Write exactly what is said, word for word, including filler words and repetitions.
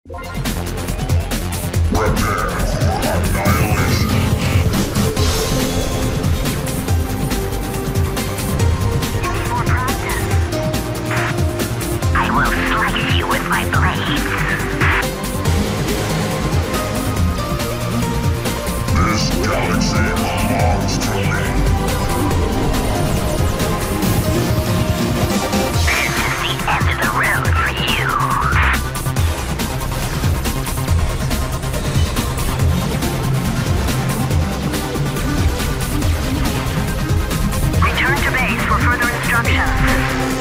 Prepare for annihilation. For practice. I will slice you with my blades. This galaxy belongs to me. This is the end of the road for you. Return to base for further instructions.